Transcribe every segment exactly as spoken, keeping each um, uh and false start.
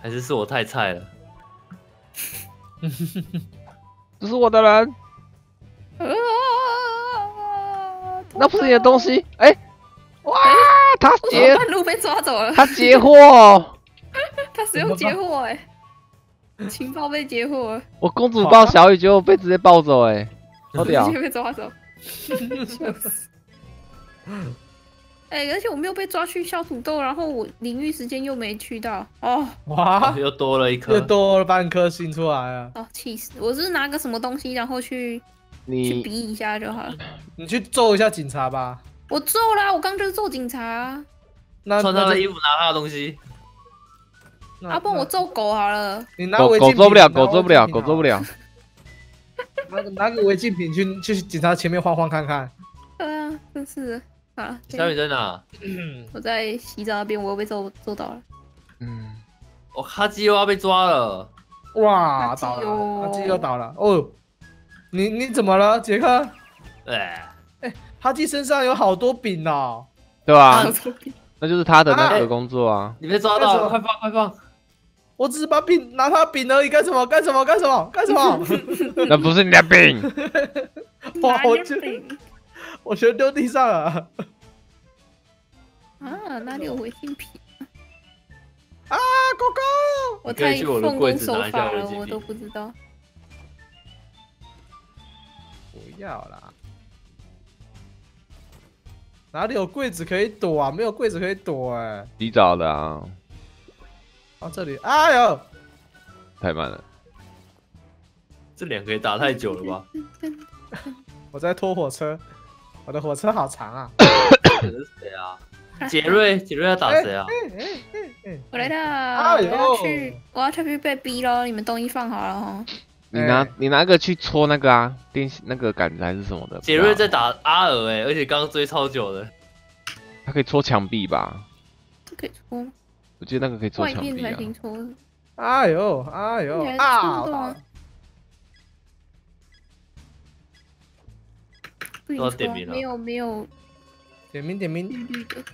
还是是我太菜了？ 这是我的人，那不是你的东西。哎、欸，哇，他截半路被抓走了， 他截获， 他使用截获哎，情报被截获了。 我公主抱小雨，结果被直接抱走哎、欸，好屌！ 直接被抓走，笑死！哎、欸，而且我没有被抓去削土豆，然后我领域时间又没去到哦。 哇， 哦、又多了一颗， 又多了半颗星出来了。 哦，气死！我是拿个什么东西，然后去你去比一下就好了。 你去揍一下警察吧。 我揍啦！我刚就是揍警察。 那穿他的衣服，拿他的东西。 啊，不然我揍狗好了。 你拿狗违禁品狗做不了，狗做不了，狗做不了。 拿拿个违禁品去去警察前面晃晃看看。 对啊，真是的。啊， 小雨在哪？ 我在洗澡那边，我又被揍揍到了。 嗯， 我哈基又要被抓了。 哇，倒了，哈基又倒了。哦，你你怎么了，杰克？ 哎哎，哈基身上有好多饼哦。 对吧？那就是他的那个工作啊。 你被抓到了，快放快放！ 我只是把饼拿他饼而已，干什么？干什么？干什么？干什么？ 那不是你的饼。 哇，我就我全丢地上了。 啊，哪里有违禁品？ 啊，狗狗！ 我太奉公守法了，我都不知道。 不要啦！哪里有柜子可以躲啊？没有柜子可以躲哎、欸。 洗澡的啊。 啊，这里，哎呦， 太慢了。 这两个也打太久了吧？ 我在拖火车，我的火车好长啊。 这是谁啊？杰瑞，杰瑞要打谁啊？ 我来了，我要去，我要去被逼咯。你们东西放好了哈。 你拿你拿个去戳那个啊，电那个杆子还是什么的。 杰瑞在打阿尔哎，而且刚刚追超久的。 他可以戳墙壁吧？ 这可以戳吗？ 我记得那个可以戳墙壁啊。 外面才行戳。 哎呦，哎呦，啊！ 不行戳，没有没有。 点名点名。 绿绿的。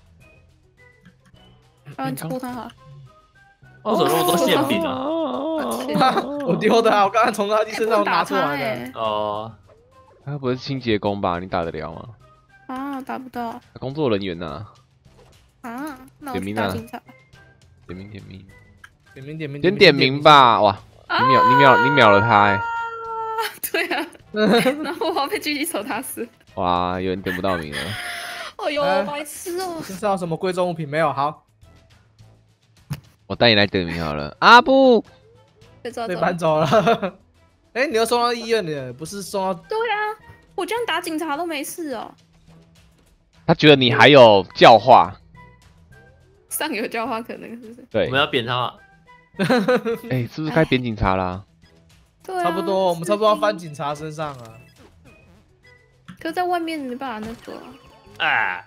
啊，你戳他好。 为什么那么多馅饼啊？ 我丢的啊！我刚刚从垃圾身上拿出来的。 哦， 他不是清洁工吧？你打得了吗？ 啊，打不到。 工作人员呐。 啊，那我去打警察。 点名点名。 点名点名。 先点名吧！哇，你秒你秒你秒了他哎。 对啊。然后我要被狙击手打死。 哇，有人点不到名了。 哎呦，白痴哦！ 身上有什么贵重物品没有？好。 我带你来点名好了，阿布被搬走了。哎，你要送到医院了，不是送到？ 对啊，我这样打警察都没事哦。 他觉得你还有教化， 上有教化可能是不是？ 对， 我们要扁他。 哎，是不是该扁警察啦？ 对啊， 差不多，我们差不多要翻警察身上啊。 可在外面没办法那个。 啊！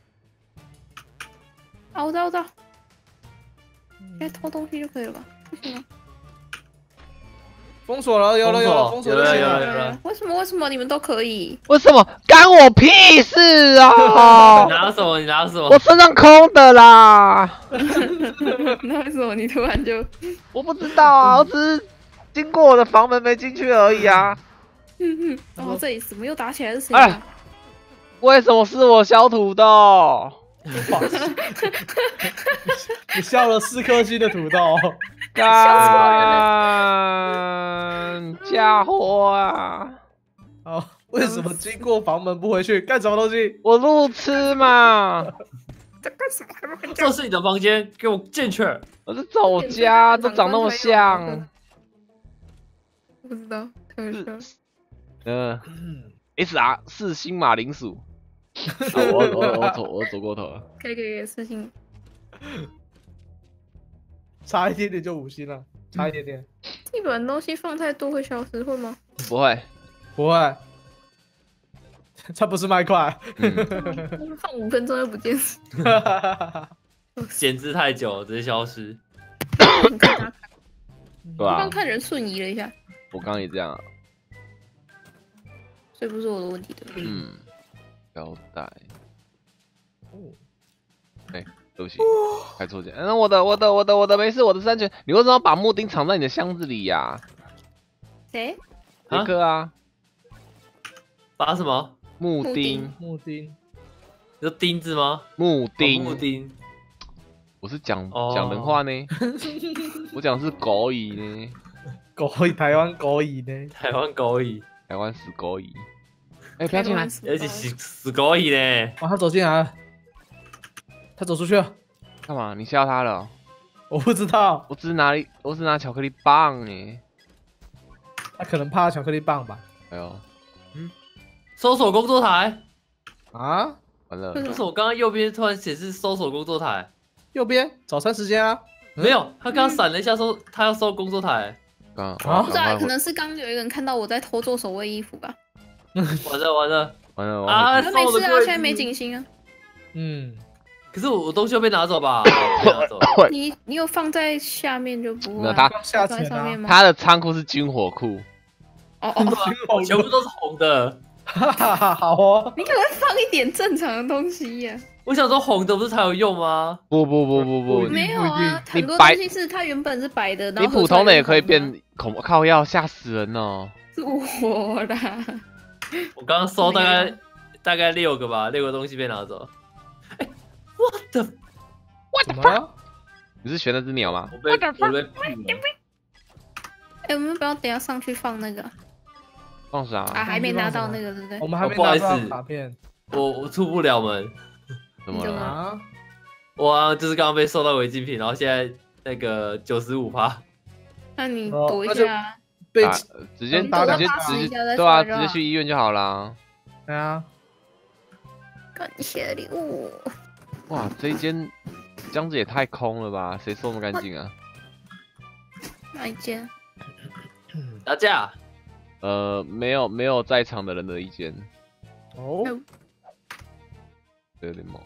啊，我知道，我知道。应该偷东西就可以了吧？不行吗？ 封锁了，有了有了，封锁了有了有了。 为什么为什么你们都可以？ 为什么干我屁事啊？ 你拿什么？你拿什么？ 我身上空的啦。 那为什么你突然就？ 我不知道啊，我只是经过我的房门没进去而已啊。 嗯哼，哦，这里怎么又打起来是谁啊？ 为什么是我小土豆？ 你笑了四颗星的土豆， 干家伙啊！ 哦，为什么经过房门不回去？干什么东西？ 我路痴嘛！ 在干什么？ 这是你的房间，给我进去！ 我是走家，都长那么像。 不知道，看一下。 嗯 ，S R 四星马铃薯。我我我走我走过头了。 可以可以，四星。 差一点点就五星了，差一点点。 地板东西放太多会消失会吗？ 不会， 不会。它不是麦块。 放五分钟又不见。 闲置太久，直接消失。 对吧？ 刚看人瞬移了一下。 我刚刚也这样啊。 所以不是我的问题对不对？ 嗯。腰带。哦。哎， 对不起，开错键。嗯，我的我的我的我的没事，我的是安全。你为什么要把木钉藏在你的箱子里呀？ 谁？ 杰克啊， 把什么木钉， 木钉， 你说钉子吗？ 木钉， 木钉。 我是讲哦讲人话呢，我讲的是狗语呢， 狗语台湾狗语呢？ 台湾狗语， 台湾死狗语。哎，不要进来！ 而且死死狗语呢。 哇，他走进来了，他走出去了， 干嘛？你吓到他了？ 我不知道， 我只是拿一，我只拿巧克力棒呢。 他可能怕巧克力棒吧？ 哎呦， 搜索工作台。 啊， 完了， 为什么我刚刚右边突然显示搜索工作台？ 右边早餐时间啊， 没有，他刚刚闪了一下，说他要搜工作台。 刚啊不知道，可能是刚有一个人看到我在偷做守卫衣服吧。 完了完了完了啊！ 那没事啊， 搜我的柜子现在没警星啊。 嗯， 可是我我东西又被拿走吧？被拿走。 你你有放在下面就不会、啊。 没有他下放在潜啊上面，吗？ 他的仓库是军火库， 哦哦， 我全部都是红的。 哈哈哈，好哦， 你可能放一点正常的东西呀、 我想说红的不是才有用吗？ 不不不不不， 没有啊， 你很多白东西是它原本是白的，然你后普通的也可以合出来变恐靠药，吓死人哦！ 是我啦。 我刚刚搜大没概大概六个吧，六个东西被拿走。哎，what the？ 怎么了？ 你是学那只鸟吗？ 我被我被毙了。 哎、我们不要等一下上去放那个放啥？ 啊？还没拿到那个，对不对我？们还没哦不好意思拿到卡片我我出不了门。 怎么了？ 啊， 我啊就是刚刚被收到违禁品，然后现在那个九十五趴。 那你哦躲一那就下， 被打直接你打直接躲到八十直接以下再对啊，直出来就好接去医院就好啦。 对啊， 感谢礼物。 哇，这一间这样子也太空了吧？谁收那么干净啊？ 哪一间？ 打架。 呃，没有没有在场的人的意见， 哦， 有点猛。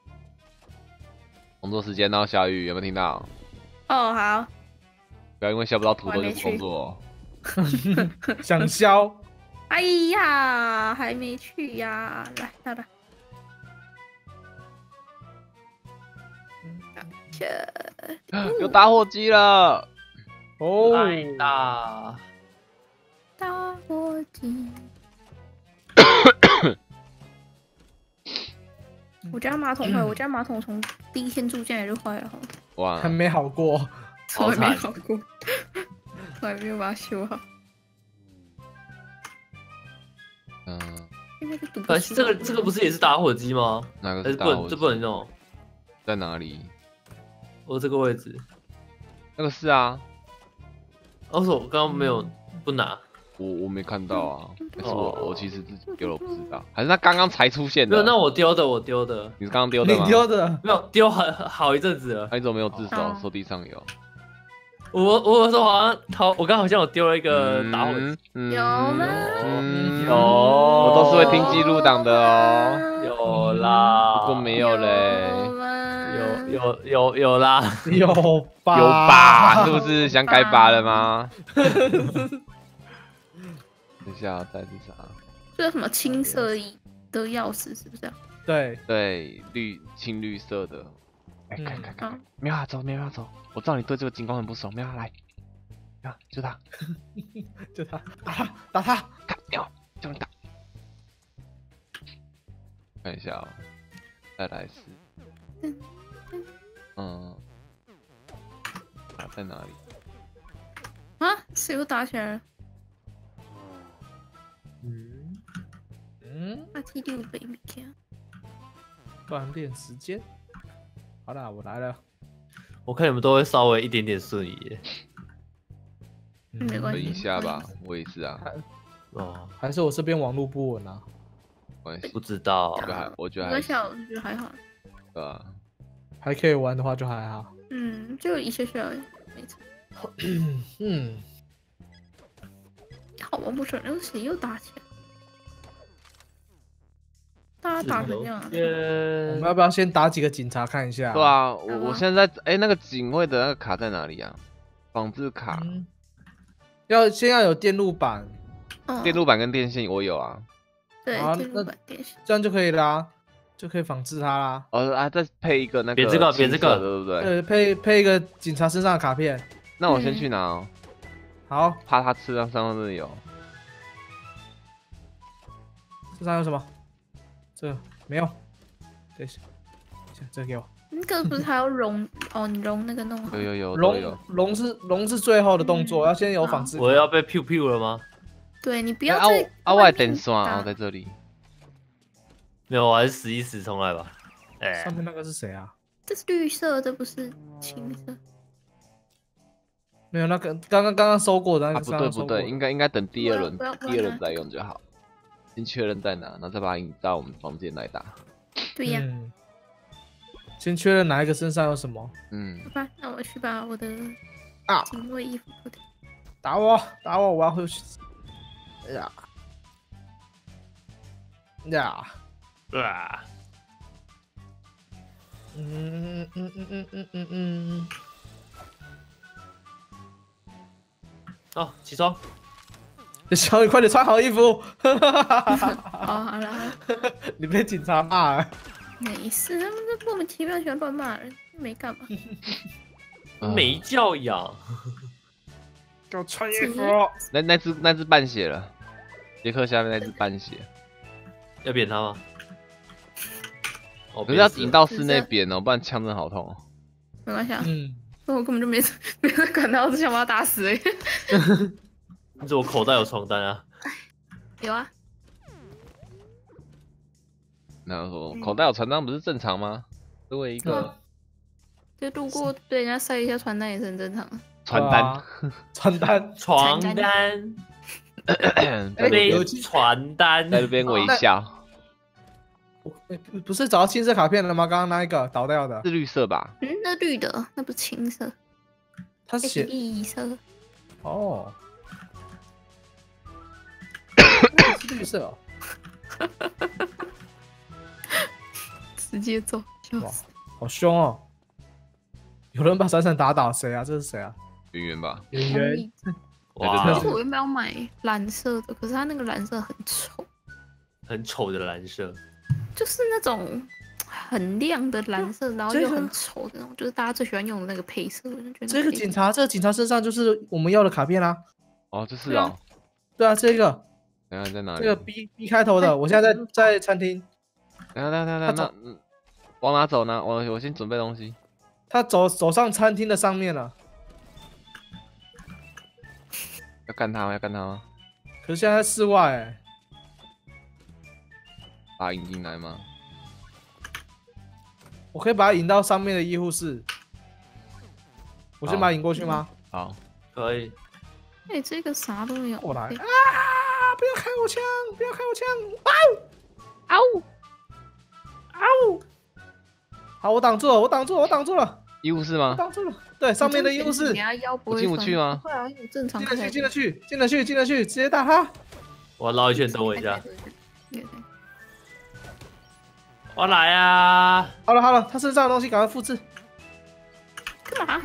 工作时间到，小雨有没有听到？ 哦，好， 不要因为削不到土豆就不我还没去工作哦。 想消， 哎呀，还没去呀，来，来来。感谢有打火机了！ 哦， 太大。 打火机。我家马桶坏，我家马桶从第一天住进来就坏了， 哇还，没好过， 从来没好过，我还没有把它修好。 嗯， 现在就读不可出是这个这个不是也是打火机吗？ 哪个还是是打火机？ 不能这不能用？ 在哪里？ 我这个位置。 那个是啊， 哦，是我刚刚没有不拿。 我我没看到啊，还是我哦我其实自己丢了，不知道，还是他刚刚才出现的？ 没有，那我丢的，我丢的， 你是刚刚丢的你吗？ 丢的， 没有丢很好一阵子了。 那你怎么没有自首？ 哦说地上有。 我我说好像好，我刚好像有丢了一个打火机。 嗯有吗嗯有我都是会听记录档的哦。 有啦， 不过没有嘞， 有吗有有有有啦， 有吧？ 有吧？是不是想改版了吗？等一下，再是啥？ 这个什么青色的钥匙是不是啊？ 对， 对，绿青绿色的。哎， 嗯看看看， 嗯没有啊，走，没有啊，走。我知道你对这个警官很不熟，没有啊，来，啊，就他， 就他，打他，打他， 看，没有，就你打。看一下哦，再来是，嗯，打在哪里？ 啊，谁又打起来了？ 嗯嗯， 阿 T 六 baby 看， 锻炼时间。好啦，我来了。 我看你们都会稍微一点点顺移耶。 嗯没关系等一下吧，我也是啊， 哦， 还是我这边网络不稳啊？ 没关系， 不知道这个还我觉得我还在想，我觉得还好。 对吧？ 还可以玩的话就还好。 嗯，就一些些而已，没错。 嗯， 好玩不爽，那个谁又打起来？大家打成这样啊， 我呃们要不要先打几个警察看一下？ 对，啊，我好啊我现在哎，那个警卫的那个卡在哪里啊？仿制卡、 嗯，要先要有电路板， 嗯电路板跟电线我有啊。 对啊电路那板电视， 这样就可以啦。 就可以仿制它啦。 哦啊，再配一个那个别这个别这个青色的对不对？ 呃，配配一个警察身上的卡片。 那我先去拿哦， 好， 怕他吃上上面有。 这上有什么？这个没有。这这这个给我。 那个不是还要融哦？你融那个弄好有。有有都龙有。 龙是龙是最后的动作，要先有仿制。 我要被 Q Q 了吗？ 对你不哎啊我要在啊，我的外面电刷打哦在这里。 没有，我还是死一死重来吧。哎、 上面那个是谁啊？ 这是绿色，这不是青色。 没有，那个刚刚刚刚收过的那啊， 个。 不对不对，应该应该等第二轮不要不要第二轮再用就好。先确认再拿，然后再把它引到我们房间来打。 对呀。 嗯。先确认哪一个身上有什么。 嗯好。吧，那我去把我的啊！ 警卫衣服脱掉。 打我打我，我要回去。哎呀呀！ 啊！ 嗯嗯嗯嗯嗯嗯嗯。 哦，起床！ 小雨，快点穿好衣服！ 哦，好了， 你被警察骂了。 没事，他们就莫名其妙喜欢乱骂人，没干嘛。 没教养。 给我穿衣服。 那那只那只半血了，杰克下面那只半血。 要扁他吗？哦， 可是要扁死引到室内扁哦，不然枪真的好痛哦。 没关系啊， 嗯。 那我根本就没没在管他，我只想把他打死而已。 你怎么口袋有床单啊？ 有啊， 那说口袋有传单不是正常吗？作为一个就路过对人家塞一下传单也是很正常的。 传单， 传单， 床单， 在那被边传单， 在那边微笑， 不不是找到青色卡片了吗？刚刚那一个倒掉的， 是绿色吧？ 嗯，那绿的，那不是青色，那是他写异色。 哦，那是绿色哦。 直接走，笑哇死！ 好凶哦！有人把闪闪打倒，谁啊？这是谁啊？ 圆圆吧？ 圆圆。 哇其实我原本要买蓝色的，可是它那个蓝色很丑， 很丑的蓝色。 就是那种很亮的蓝色，然后这个又很丑的那种，就是大家最喜欢用的那个配色。我就觉得这个警察，这个警察身上就是我们要的卡片啦。 哦，这是哦。 对啊，这个， 等下在哪里？ 这个 B B 开头的，我现在在在餐厅。 等下等下等下， 他走那嗯往哪走呢？我我先准备东西。 他走走上餐厅的上面了， 要干他吗？要干他吗？ 可是现在在室外哎。 把他引进来吗？ 我可以把他引到上面的医护室。我先把他引过去吗？ 好， 可以。 哎、这个啥都没有。 过来对啊！不要开我枪！不要开我枪！ 嗷嗷！好，我挡住了，我挡住了，我挡住了， 医务室我吗？ 挡住了。对，上面的医务室你，要腰不我进不会酸去吗不会啊，有正常进得去， 看起来进得去，进得去，进得去，直接打他。 我要绕一圈，等我一下。 对对对我来啊！ 好了好了，他身上的东西赶快复制。 干嘛？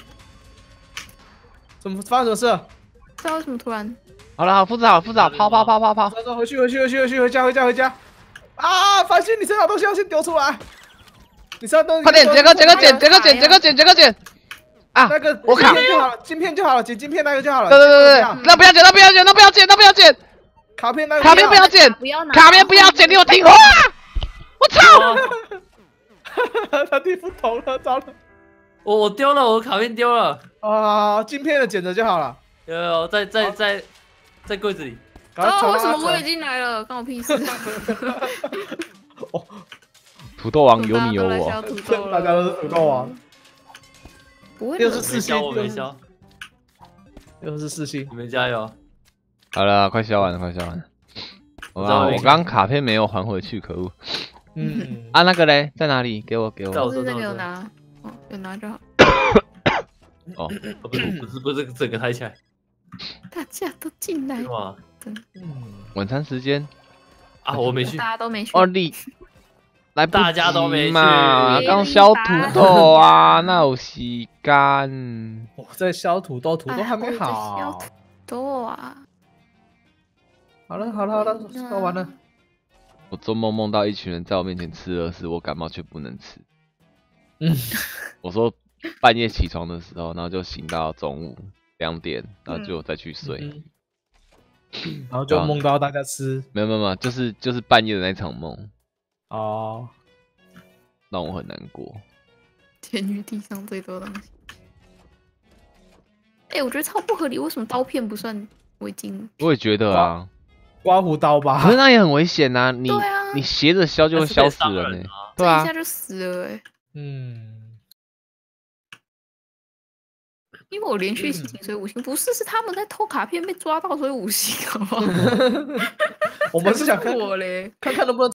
怎么发生什么事了？ 不知道为什么突然好了，好，复制好，复制好，跑跑跑跑跑。 走走，回去回去回去回去，回家回家回家。啊！繁星，你身上的东西要先丢出来。你身上东西快点，杰哥，杰哥捡，杰哥捡，杰哥捡，杰哥捡。啊！ 那个我卡晶片就好了，晶片就好了，捡晶片那个就好了。 对对对对， 对， 那不要捡，那不要捡，那不要捡，那不要捡， 卡片那个卡片不要捡， 不要拿卡片不要捡，你有听话？我操！ 他地不同了，糟了。 我我丢了，我的卡片丢了。 啊，晶片的捡着就好了。 有有有，在在在在柜子里。 哦， 赶快传为什到他手么我已经来了？关我屁事！ 土豆王有你有大家都来我削，土豆了大家都是土豆王， 不会的又是四星没消，我没消。 又是四星。 你们加油！ 好了，快消完了，快消完了。我我知道我刚我刚刚卡片没有还回去，可恶！ 嗯， 啊，那个嘞，在哪里？给我，给我。 在我不是那手上的。 个有拿，哦，有拿就好。 哦， 哦不是不是不是，整个抬起来。 大家都进来是，吗？ 嗯， 晚餐时间。 啊，我没去大。家都没去。 哦，你来不及大家都没去嘛？刚削土豆啊，那有时间。 我在削土豆，土豆还没哎我在削好土。豆啊！ 好了好了好了，说完了。 我做梦梦到一群人在我面前吃乐事，我感冒却不能吃。 嗯， 我说半夜起床的时候，然后就醒到中午两点，然后就再去睡。 嗯然后就梦到大家吃， 没有没有没有，就是就是半夜的那场梦， 哦， 让我很难过。 监狱地上最多东西。哎、欸，我觉得超不合理，为什么刀片不算违禁？ 我也觉得啊， 刮胡刀吧， 可是那也很危险呐、啊，你、 啊、 你斜着削就会削死人呢、欸，对啊， 这一下就死了哎、欸。 嗯。 因为我连续吸所以五星，不是是他们在偷卡片被抓到，所以五星，好不好？ 我们是想看我嘞， 看看能不能